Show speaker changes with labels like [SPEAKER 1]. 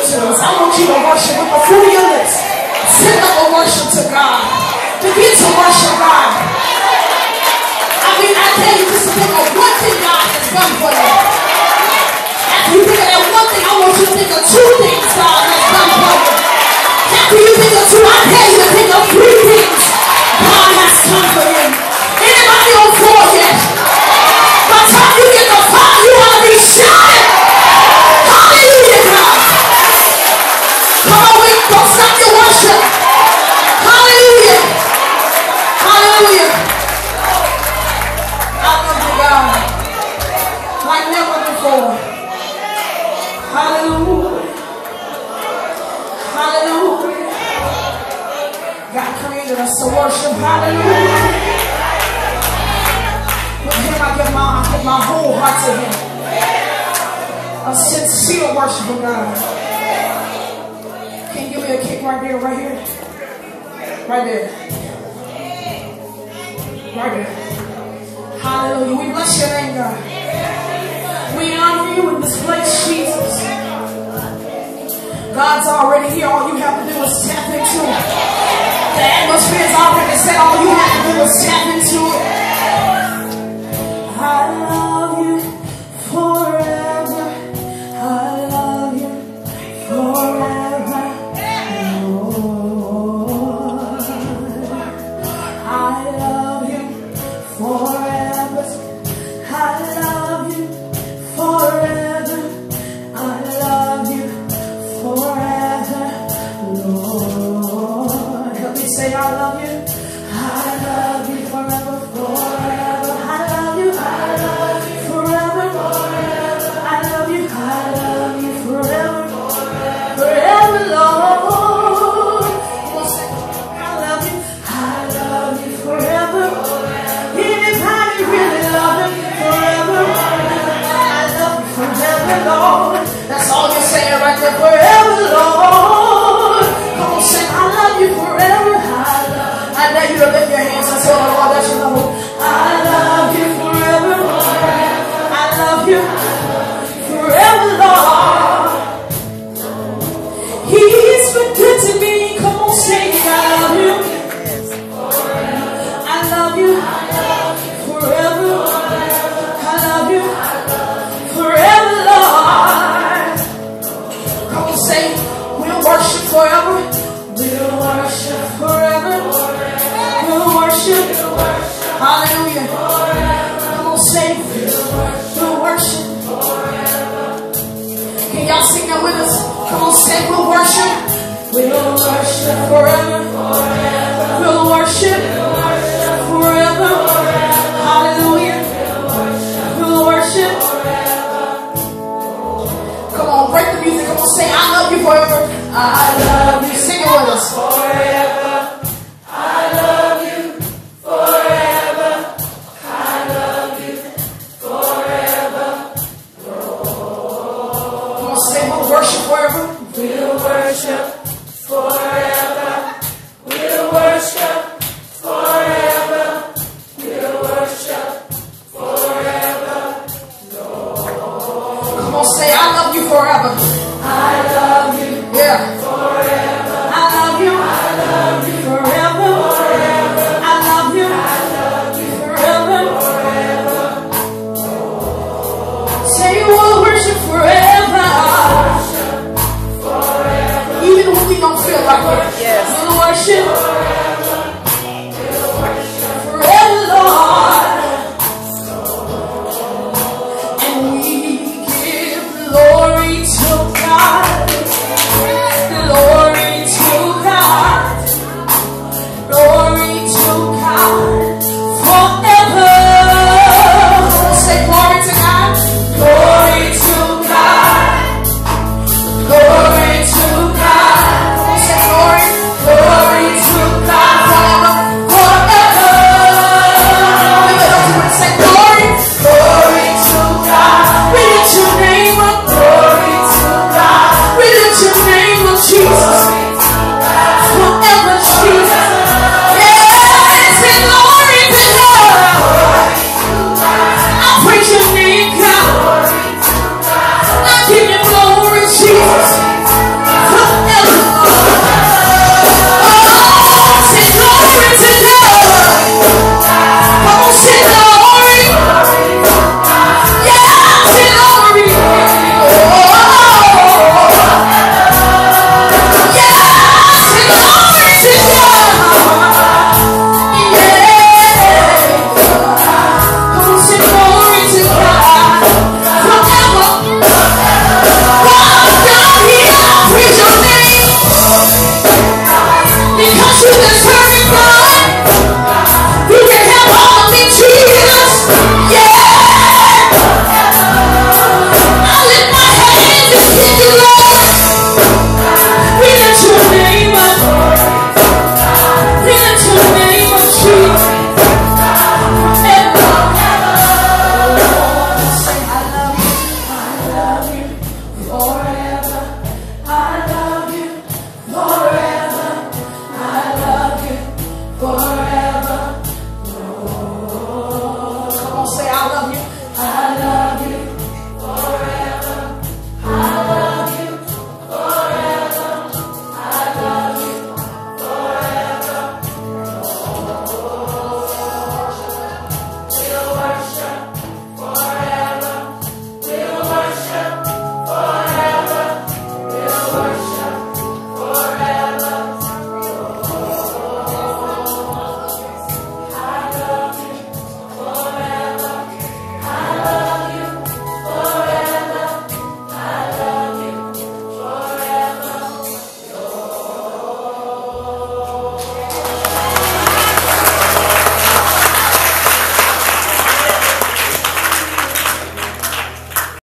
[SPEAKER 1] to us. I want you to worship with the fruit of your lips. Send up a worship to God. Begin to worship God. I mean, I tell you, just think of one thing God has done for you. After you think of that one thing, I want you to think of two things God has done for you. After you think of two, I tell you to think of three things God has done for you. Anybody on four yet? By the time you get the fire, you want to be shouting. Hallelujah, God. Come on, wait, don't stop your worship. Hallelujah. Hallelujah. I love you, God, like never before. Hallelujah. Hallelujah. God created us to worship. Hallelujah. With him I give my whole heart to him. A sincere worship of God. Can you give me a kick right there, right here? Right there. Right there. Hallelujah. We bless your name, God. We honor you in this place, Jesus. God's already here. All you have to do is tap into it. The atmosphere is already set. All you have to do is tap into it. I love you forever. I love you forever. Lord. I love you forever. I love you forever. I love you forever. Lord. Help me say I love you. I love you forever, forever. I love you forever, forever. I love you forever, forever, Lord. I love you forever. Anybody really love him forever? I love you forever, Lord. That's all you're saying right there, forever, Lord. Come on, say I love you forever. I dare you to lift your hands and say, oh Lord, that you love me. I love you forever. I love you forever, Lord. He's been good to me. Come on, sing it. I love you. I love you forever. I love you forever, Lord. Come on, say, we'll worship forever. We'll worship forever. We'll worship. Hallelujah. Come on, say, we'll worship. Can y'all sing that with us? Come on, say, we'll worship. We'll worship forever.